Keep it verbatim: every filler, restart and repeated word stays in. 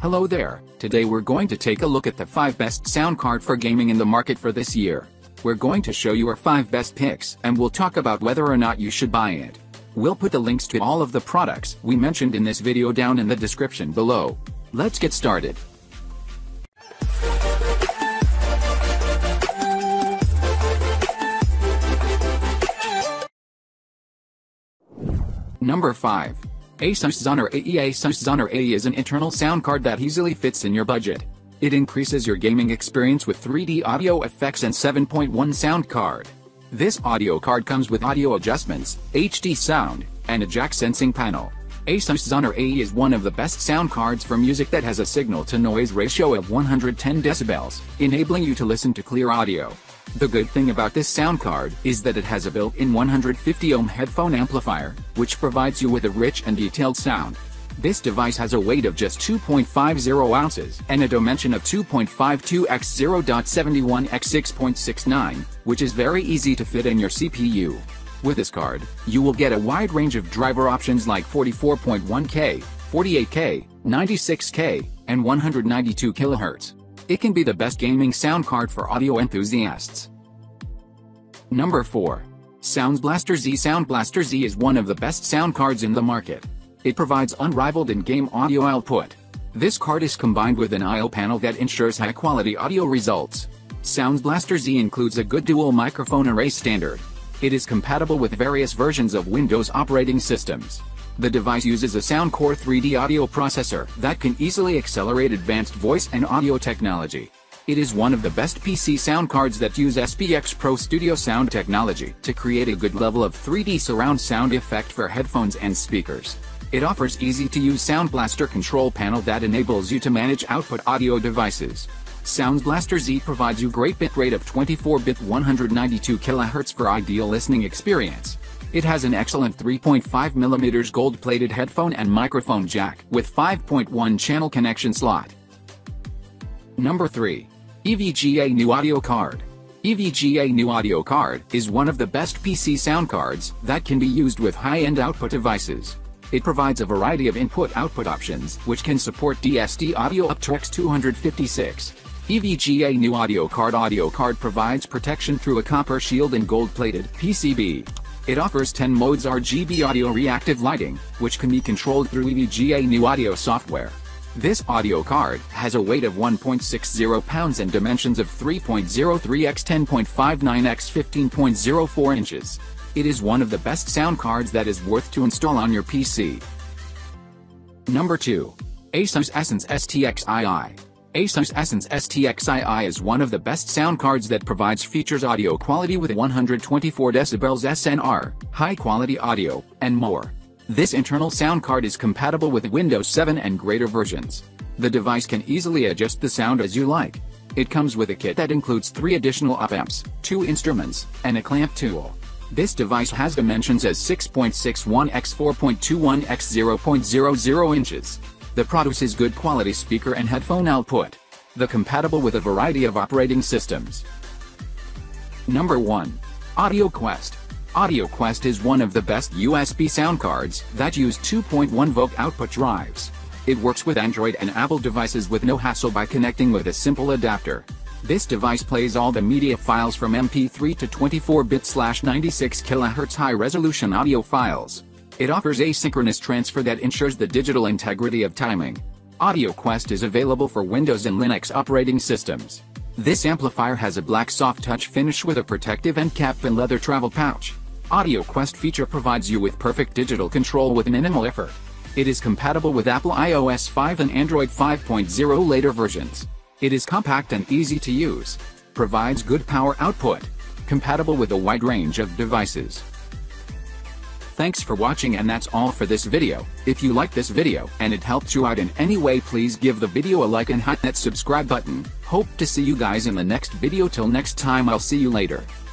Hello there, today we're going to take a look at the five best sound card for gaming in the market for this year. We're going to show you our five best picks and we'll talk about whether or not you should buy it. We'll put the links to all of the products we mentioned in this video down in the description below. Let's get started. Number five. Asus Xoner A E. Asus Xoner A E is an internal sound card that easily fits in your budget. It increases your gaming experience with three D audio effects and seven point one sound card. This audio card comes with audio adjustments, H D sound, and a jack sensing panel. Asus Xoner A E is one of the best sound cards for music that has a signal-to-noise ratio of one hundred ten decibels, enabling you to listen to clear audio. The good thing about this sound card is that it has a built-in one hundred fifty ohm headphone amplifier, which provides you with a rich and detailed sound. This device has a weight of just two point five zero ounces and a dimension of two point five two by zero point seven one by six point six nine, which is very easy to fit in your C P U. With this card, you will get a wide range of driver options like forty-four point one K, forty-eight K, ninety-six K, and one hundred ninety-two kilohertz. It can be the best gaming sound card for audio enthusiasts. Number four. Sound Blaster Z. Sound Blaster Z is one of the best sound cards in the market. It provides unrivaled in-game audio output. This card is combined with an I O panel that ensures high-quality audio results. Sound Blaster Z includes a good dual microphone array standard. It is compatible with various versions of Windows operating systems. The device uses a Soundcore three D audio processor that can easily accelerate advanced voice and audio technology. It is one of the best P C sound cards that use S P X Pro Studio sound technology to create a good level of three D surround sound effect for headphones and speakers. It offers easy-to-use Sound Blaster control panel that enables you to manage output audio devices. Sound Blaster Z provides you great bitrate of twenty-four bit one hundred ninety-two kilohertz for ideal listening experience. It has an excellent three point five millimeter gold-plated headphone and microphone jack with five point one channel connection slot. Number three. E V G A New Audio Card. E V G A New Audio Card is one of the best P C sound cards that can be used with high-end output devices. It provides a variety of input-output options which can support D S D audio up to X two fifty-six. E V G A New Audio Card Audio card provides protection through a copper shield and gold-plated P C B. It offers ten modes R G B audio reactive lighting, which can be controlled through E V G A New Audio software. This audio card has a weight of one point six zero pounds and dimensions of three point zero three by ten point five nine by fifteen point zero four inches. It is one of the best sound cards that is worth to install on your P C. Number two. Asus Essence S T X two. Asus Essence S T X two is one of the best sound cards that provides features audio quality with one hundred twenty-four decibels S N R, high-quality audio, and more. This internal sound card is compatible with Windows seven and greater versions. The device can easily adjust the sound as you like. It comes with a kit that includes three additional op-amps, two instruments, and a clamp tool. This device has dimensions as six point six one by four point two one by zero point zero zero inches. The produces good quality speaker and headphone output. The compatible with a variety of operating systems. Number one. Audio Quest. Audio Quest is one of the best U S B sound cards that use two point one volt output drives. It works with Android and Apple devices with no hassle by connecting with a simple adapter. This device plays all the media files from M P three to twenty-four bit slash ninety-six kilohertz high-resolution audio files. It offers asynchronous transfer that ensures the digital integrity of timing. Audio Quest is available for Windows and Linux operating systems. This amplifier has a black soft touch finish with a protective end cap and leather travel pouch. Audio Quest feature provides you with perfect digital control with minimal effort. It is compatible with Apple i O S five and Android five point oh later versions. It is compact and easy to use. Provides good power output. Compatible with a wide range of devices. Thanks for watching, and that's all for this video. If you like this video and it helped you out in any way, please give the video a like and hit that subscribe button. Hope to see you guys in the next video. Till next time, I'll see you later.